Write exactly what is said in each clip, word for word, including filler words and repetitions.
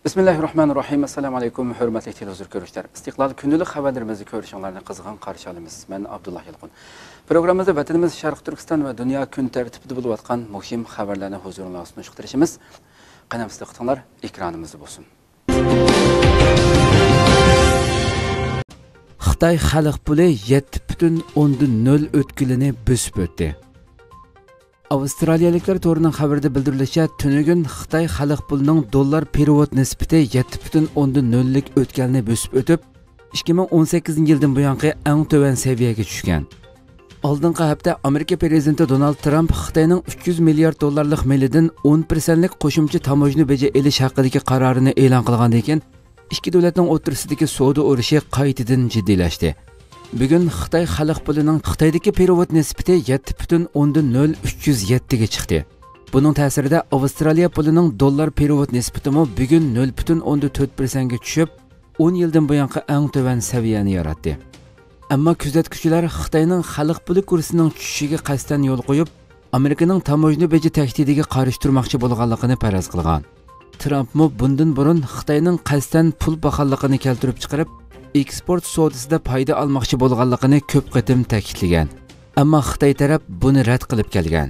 Bismillahirrahmanirrahim. Assalamu alaykum, hurmatli televizor ko'ruvchilar. Istiqlol kunlik xabarlarimizni ko'rishinglarni qizg'in qarshi olamiz. Men Abdullah Yilqun. Programmamizda vatanimiz Sharq Turkiston va dunyo kun tartibida bo'lib o'tgan muhim xabarlarni huzuringizga sunishtirishimiz. Qanamizda qitinglar, ekranimizda bo'lsin. Xitoy xalq puli yetti butun o'ndan nol o'tkilini bosib o'tdi. Avstraliyaliklar to'rining xabarida bildirilishicha, tunugun Xitoy xalq pulining dollar perevod nisbati yetti butun o'ndan nol lik o'tganini bosib o'tib, ikki ming o'n sakkizinchi yildan buyongi eng to'van seviyaga tushgan. Oldingi hafta Amerika prezidenti Donald Trump Xitoyning uch yuz milliard dollarlik millidan o'n foizlik qo'shimcha tamojni beja elish haqidagi qarorini e'lon qilgandan keyin ikki davlatning o'rtasidagi savdo urushi qaytadan jiddiylashdi. Bugun Xitoy xalq pulining Xitoydagi perevod nisbati yetti butun o'ndan nol uch yuz yetti ga chiqdi. Buning ta'sirida Avstraliya pulining dollar perevod nisbati mo bugun nol butun o'ndan to'rt foiz ga tushib, o'n yildan buyongi eng to'van saviyani yaratdi. Ammo kuzatuvchilar Xitoyning xalq puli kursining tushishiga qasddan yo'l qo'yib, Amerikaning tamojni beji tahdidiga qarshi turmoqchi bo'lganligini faraz qilgan. Trump mo bundan burun Xitoyning qasddan pul baxalligini keltirib chiqarib, eksport savdosida foyda olmoqchi bo'lganligini ko'p qatim ta'kidlagan. Ammo Xitoy taraf buni rad qilib kelgan.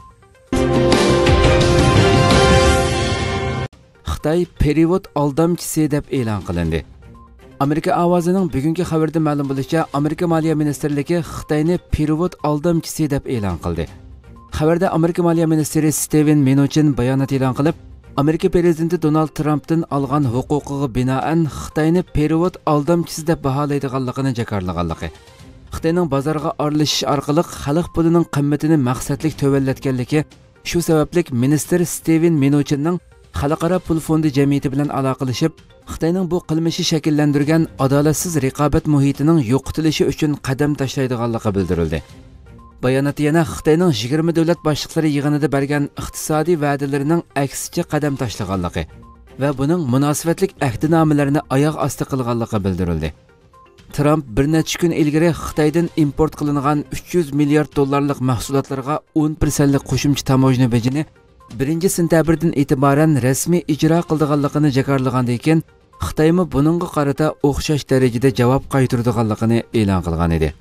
Xitoy perevod aldamchisi deb e'lon qilindi. Amerika ovozining bugungi xabarida ma'lum bo'lishicha, Amerika Moliya ministrligi Xitoyni perevod aldamchisi deb e'lon qildi. Xabarda Amerika Moliya ministri Steven Mnuchin bayonot e'lon qilib, Amerika prezidenti Donald Trump'dan olgan huquqiga binoan Xitoyni perevod aldamchisi deb baholaydiganligini jakarlaganligi, Xitoyning bozorga aralashish orqali xalq pulining qimmatini maqsadlik to'vallatganligi, shu sababli ministr Steven Mnuchinning Xalqaro pul fondi jamiyati bilan aloqalashib, Xitoyning bu qilmishi shakllantirgan adolatsiz raqobat muhitining yo'qotilishi uchun qadam tashlaydiganligi bildirildi. Bayonot yana Xitoyning yigirma davlat boshliqlari yig'inida bergan iqtisodiy va'dalarining aksicha qadam tashlaganligi va buning munosabatlik ahdnomalarini oyoq osti qilganligi bildirildi. Trump bir necha kun ilgari Xitoydan import qilingan uch yuz milliard dollarlik mahsulotlarga o'n foizlik qo'shimcha tamojni bejini birinchi sentabrdan e'tiboran rasmiy ijro qildiganligini jakarlagandan keyin Xitoymi buningga qarata o'xshash darajada javob qaytaradiganligini e'lon qilgan edi.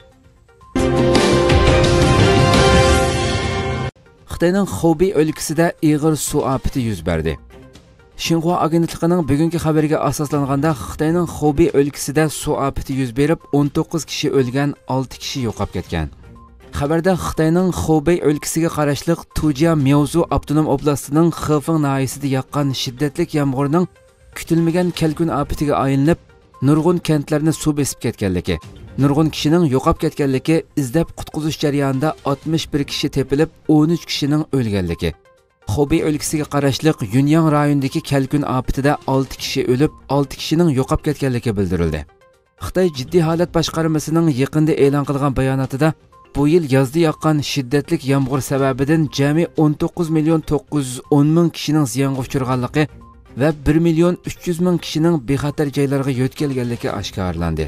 Xitoyning Xubey o'lkasida ig'ir suv ofati yuz berdi. Xinhua agentligining bugungi xabariga asoslanganda Xitoyning Xubey o'lkasida suv ofati yuz berib, o'n to'qqiz kishi o'lgan, olti kishi yo'qolib ketgan. Xabarda Xitoyning Xubey o'lkasiga qarashli Tujia Mevzu avtonom oblastining Xifeng nahiyasida yoqqan shiddatli yomg'irning kutilmagan kelkun ofatiga aylanib, nurg'un kentlarni suv besib ketganligi, nurg'un kishining yo'qolib ketganligi, izlab qutqizish jarayonida oltmish bir kishi tepilib, o'n uch kishining o'lganligi. Xubey o'lkasiga qarashli Yunyang rayonidagi kelkun ofatida olti kishi o'lib, olti kishining yo'qolib ketganligi bildirildi. Xitoy jiddiy holat boshqarmasining yaqinda e'lon qilgan bayonotida bu yil yozda yoqqan shiddatli yomg'ir sababidan jami o'n to'qqiz million to'qqiz yuz o'n ming kishining ziyonga uchraganligi va bir million uch yuz ming kishining bexatar joylarga yo'tkalganligi oshkorlandi.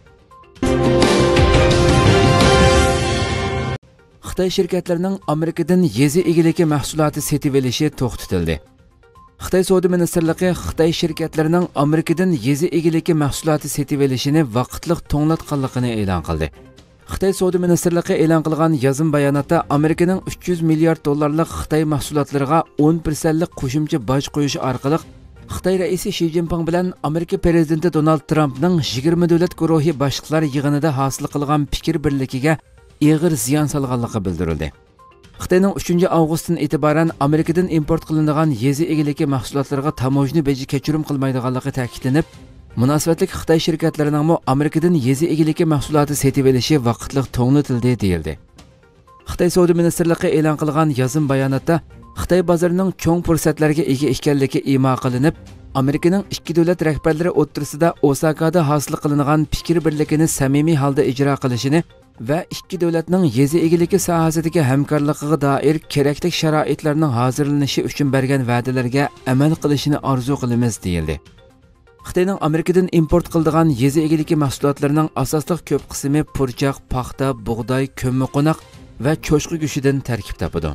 Xitoy shirkatlarining Amerikadan yezi egiligi mahsuloti setib olishi to'xtatildi. Xitoy savdo ministrligi Xitoy shirkatlarining Amerikadan yezi egiligi mahsuloti setib olishini vaqtliq to'nglatganligini e'lon qildi. Xitoy savdo ministrligi e'lon qilgan yozim bayonotda Amerikaning uch yuz milliard dollarlik Xitoy mahsulotlariga o'n foizlik qo'shimcha boj qo'yish orqali Xitoy raisi Xi Jinping bilan Amerika prezidenti Donald Trumpning yigirma davlat guruhi boshliqlari yig'inida hosil qilgan fikr birligiga ig'ir ziyon solganligi bildirildi. Xitoyning uchinchi avgustdan e'tiboran Amerikadan import qilinadigan yezi egiligi mahsulotlariga tamojni beji kechirim qilmaydiganligi ta'kidlanib, munosabatli Xitoy shirkatlarining Amerikadan yezi egiligi mahsuloti setib olishi vaqtliq to'nglatildi deyildi. Xitoy savdo ministrligi e'lon qilgan yozim bayonotda Xitoy bozorining cho'ng fursatlarga ega ekanligi imo qilinib, Amerikaning ikki davlat rahbarlari o'rtasida Osakada hosil qilingan fikr birligini samimiy holda ijro qilishini va ikki davlatning yezi egiligi sohasidagi hamkorligiga doir kerakli sharoitlarning hozirlanishi uchun bergan va'dalarga amal qilishini orzu qilamiz deyildi. Xitoyning Amerikadan import qiladigan yezi egiligi mahsulotlarining asosli ko'p qismi purchoq, paxta, bug'doy, ko'mmiqo'noq va cho'chqa go'shtidan tarkib topadi.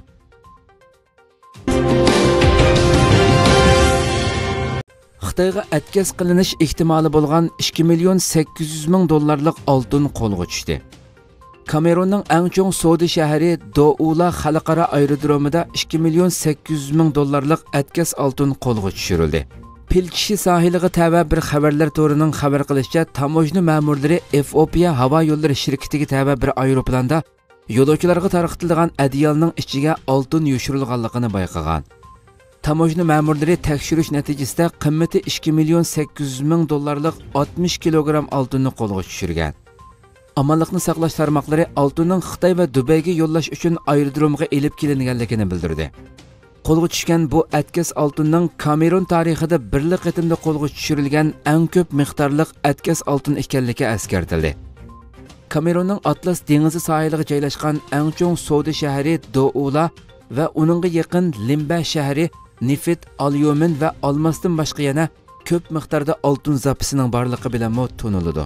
Xitoyga atkaz qilinish ehtimoli bo'lgan ikki million sakkiz yuz ming dollarlik oltin qo'lga tushdi. Kamerunning eng chong savdo shahri Douala xalqaro aerodromida ikki million sakkiz yuz ming dollarlik atkaz oltin qo'lga tushirildi. Pilkishi sahiliga tava bir xabarlar to'rining xabar qilishicha, tamojna ma'murlari Efiopiya havo yo'llari shirkatiga tava bir aeroplanda yo'lovchilarga tarqatilgan adyalning ichiga oltin yoshirilganligini bayqagan. Tamojna ma'murlari tekshirish natijasida qimmati ikki million sakkiz yuz ming dollarlik oltmish kilogramm oltinni qo'lga tushirgan. Amanlıqni saqlash tarmoqlari oltinning Xitoy va Dubayga yo'llash uchun aerodromga elib kelinganligini bildirdi. Qo'lga tushgan bu atkaz oltinning Kamerun tarixida birli qatimda qo'lga tushirilgan eng ko'p miqdorliq atkaz oltin ekanligi eskartildi. Kamerunning Atlas dengizi sohiliga joylashgan eng chong savdo shahri Douala va uningga yaqin Limba shahri nefit, alyumin va olmosdan boshqa yana ko'p miqdorda oltin zapisining borligi bilan taniladi.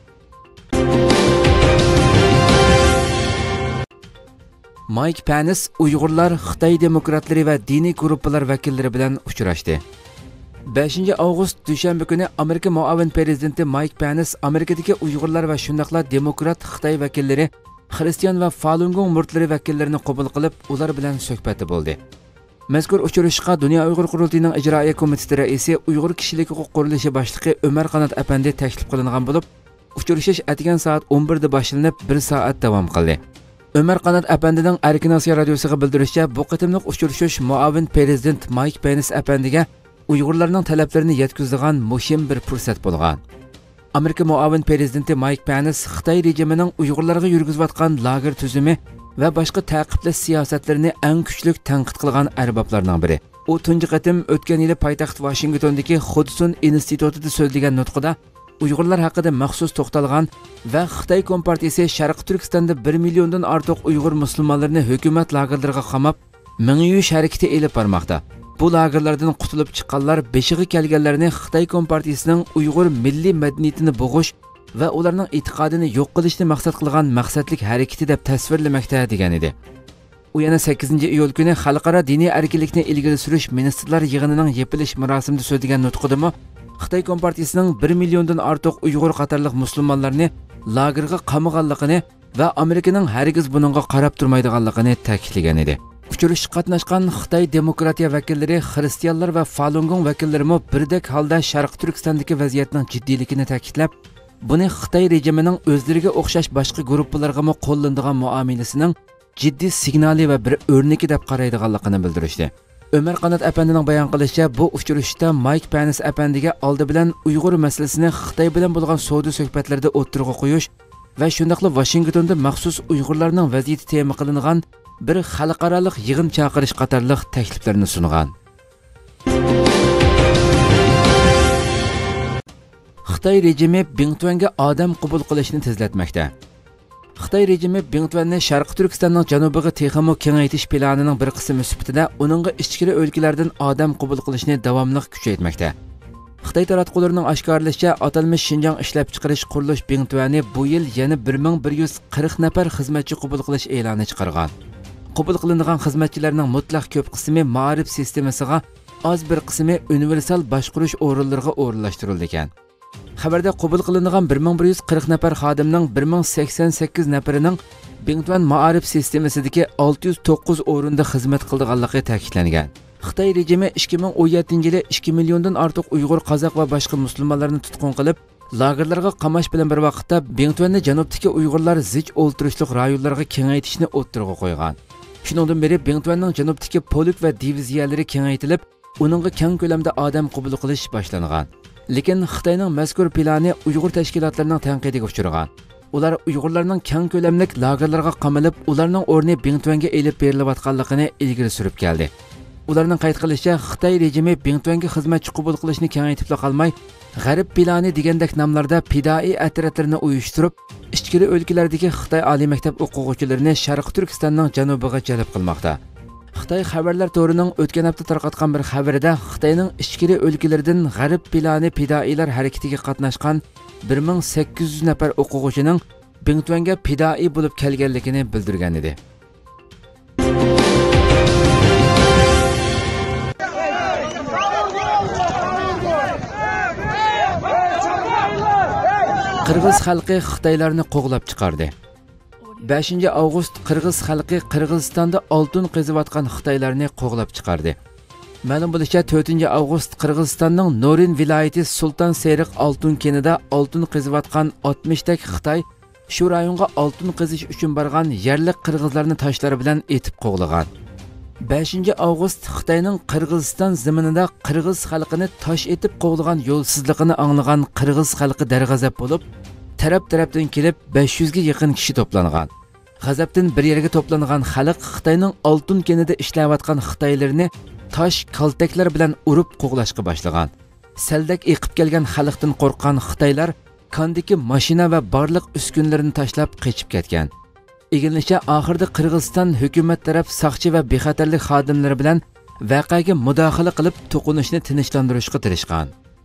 Mike Pence Uyg'urlar, Xitoy demokratlari va diniy guruhlar vakillari bilan uchrashdi. beshinchi avgust dushanba kuni Amerika muavin prezidenti Mike Pence Amerikadagi Uyg'urlar va shundaqla demokrat Xitoy vakillari, xristian va Falun Gong murtlari vakillarini qabul qilib, ular bilan suhbati bo'ldi. Mazkur uchrashishga Dunyo Uyg'ur qurultiyining ijroiya komiteti raisi, Uyg'ur kishilik huquq qurilishi boshlig'i Umar Qanat apandi taklif qilingan bo'lib, uchrashish atgan soat o'n birda boshlanib, bir soat davom qildi. Umar Qanat apandining Erkin Osiyo radiosiga bildirishicha, bu qitimliq uchrashish muavin prezident Mike Pence apandiga Uyg'urlarning talablarini yetkazadigan muhim bir fursat bo'lgan. Amerika muavin prezidenti Mike Pence Xitoy rejimining Uyg'urlarga yurgizayotgan lager tuzumi va boshqa ta'qiplash siyosatlarini eng kuchli tanqid qilgan arboblarning biri. U tunji qatim o'tgan yili poytaxt Washingtondagi Hudson institutida so'zlagan nutqida Uyg'urlar haqida maxsus to'xtalgan va Xitoy Kompartiyasi Sharq Turkistonda bir milliondan ortiq Uyg'ur musulmonlarini hukumat lagerlariga qamab, ming yush harakati elib bormoqda. Bu lagerlardan qutulib chiqqanlar beshiga kelganlarni Xitoy Kompartiyasining Uyg'ur milliy madaniyatini bo'g'ish va ularning e'tiqodini yo'q qilishni maqsad qilgan maqsadlik harakati deb tasvirlamoqda degan edi. U yana sakkizinchi iyul kuni xalqaro diniy erkinlikni ilgari surish ministrlar yig'inining yepilish marosimida so'zlagan nutqida Xitoy Kompartiyasining bir milliondan ortiq Uyg'ur qatorliq musulmonlarni lagerga qamaganligini va Amerikaning hargiz buningga qarab turmaydiganligini ta'kidlagan edi. Uchrashishga qatnashgan Xitoy demokratiya vakillari, xristianlar va Falun Gong vakillari birdek holda Sharq Turkistondagi vaziyatning jiddiyligini ta'kidlab, buni Xitoy rejimining o'zlariga o'xshash boshqa guruhlarga qo'llanadigan muomalasining jiddiy signali va bir o'rnaki deb qaraydiganligini bildirishdi. Umar Qanat apandining bayon qilishicha, bu uchrashishda Mike Pence apandiga oldi bilan Uyg'ur masalasini Xitoy bilan bo'lgan savdo suhbatlarida o'tirg'a qo'yish va shundaqla Washingtonda maxsus Uyg'urlarning vaziyati tema qilingan bir xalqaro yig'in chaqirish qatorliq takliflarni sungan. Xitoy rejimi Bingtuanga odam qabul qilishni tezlatmoqda. Xitoy rejimi Bingtuanni Sharq Turkistonning janubiga texmo kengaytirish planining bir qismi sifatida uningga ichkari o'lkalardan odam qabul qilishni davomli kuchaytirmoqda. Xitoy taratqullarining oshkorlashicha, atalmish Xinjiang ishlab chiqarish qurilish Bingtuanni bu yil yana bir ming bir yuz qirq nafar xizmatchi qabul qilish e'loni chiqargan. Qabul qilingan xizmatchilarning mutlaq ko'p qismi ma'rif sistemasiga, oz bir qismi universal boshqarish o'rinlariga o'rinlashtirildi ekan. Xabarda qabul qilingan bir ming bir yuz qirq nafar xodimning bir ming sakson sakkiz nafarining Bingtuan ma'rif sistemasidagi olti yuz to'qqiz o'rinda xizmat qilganligi ta'kidlangan. Xitoy rejimi ikki ming o'n yettinchi yili ikki milliondan ortiq Uyg'ur, qozoq va boshqa musulmonlarni tutqun qilib, lagerlarga qamash bilan bir vaqtda Bingtuanni janubdagi Uyg'urlar zich o'ltirishlik rayonlariga kengaytirishni o'ttirg'a qo'ygan. Shuningdek beri Bingtuanning janubdagi polk va diviziyalari kengaytirilib, uningga keng ko'lamda odam qabul qilish boshlangan. Lekin Xitoyning mazkur plani Uyg'ur tashkilotlarining tanqidiga uchragan. Ular Uyg'urlarning keng ko'lamlik lagerlarga qamalib, ularning o'rni Bingtuanga elib berilayotganligini ilgari surib keldi. Ularning qayd qilishicha, Xitoy rejimi Bingtuanga xizmatchi qabul qilishni kengaytirib qolmay, G'arb plani degandek nomlarda pidoi atratlarni uyushtirib, ichkari o'lkalardagi Xitoy oliy maktab o'quvchilarini Sharq Turkistonning janubiga jalb qilmoqda. Xitoy xabarlar to'rining o'tgan hafta tarqatgan bir xabarida Xitoyning ichkari o'lkalaridan G'arb plani pidoilar harakatiga qatnashgan bir ming sakkiz yuz nafar o'quvchining Bingtuanga pidoi bo'lib kelganligini bildirgan edi. Qirg'iz xalqi Xitoylarni qo'g'lab chiqardi. beshinchi avgust Qirg'iz xalqi Qirg'izistonda oltin qaziyotgan Xitoylarni qo'g'lab chiqardi. Ma'lum bo'lishicha to'rtinchi avgust Qirg'izistonning Norin viloyati Sulton Seriq oltin kenida oltin qaziyotgan oltmish tak Xitoy shu rayonga oltin qazish uchun borgan yerlik qirg'izlarni tashlari bilan etib qo'g'lagan. beshinchi avgust Xitoyning Qirg'iziston zaminida Qirg'iz xalqini tosh etib qo'g'lagan yo'lsizligini anglagan Qirg'iz xalqi darg'azab bo'lib, taraf-tarafdan kelib besh yuz ga yaqin kishi to'plangan. G'azabdan bir yerga to'plangan xalq Xitoyning oltin kenida ishlayotgan Xitoylarni tosh kaltaklar bilan urib qo'g'lashga boshlagan. Saldak eqib kelgan xalqdan qo'rqqan Xitoylar kandiki mashina va barliq uskunlarini tashlab qochib ketgan. Egilishicha oxirida Qirg'iziston hukumat taraf saqchi va bexatarlik xodimlari bilan voqeaga mudohala qilib to'qinishni tinchlantirishga tirishgan.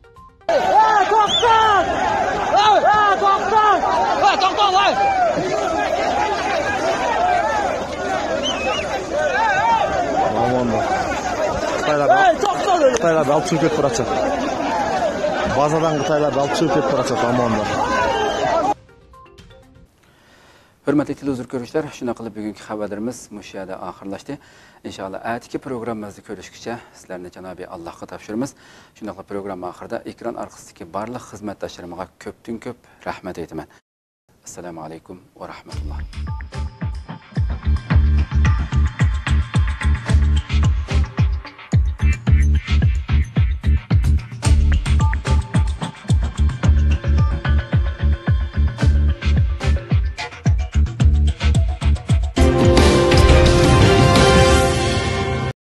Xitoylar olib chiqib ketib boracak. Bazadan Xitoylar olib chiqib ketib boracak amonlar. Hurmatli televizor ko'ruvchilar, shuna qilib bugungi xabarlarimiz mush yerda oxirlashdi. Inshaalloh atiki programmamizni ko'rishgacha sizlarni janobi Allohga topshiramiz. Shuna qilib program oxirida ekran orqasidagi barliq xizmatdoshlarimga ko'pdan ko'p rahmat aytaman. Assalomu alaykum va rahmatulloh.